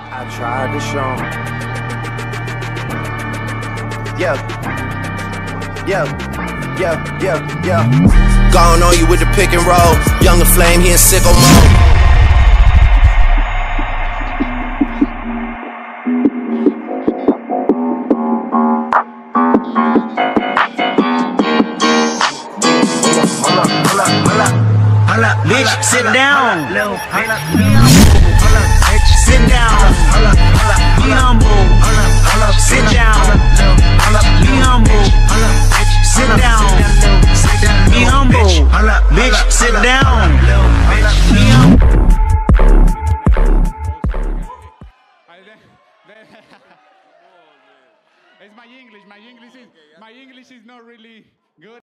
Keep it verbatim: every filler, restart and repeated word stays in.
I tried to show him. Yeah. Yeah. Yeah. Yeah. Yeah. Gone on you with the pick and roll. Younger flame, he in sicko mode. Bitch, sit down. Sit down. Be humble. Sit down. Be humble. Sit down. Be humble. Bitch, sit down. Be humble. It's my English. My English is my English is not really good.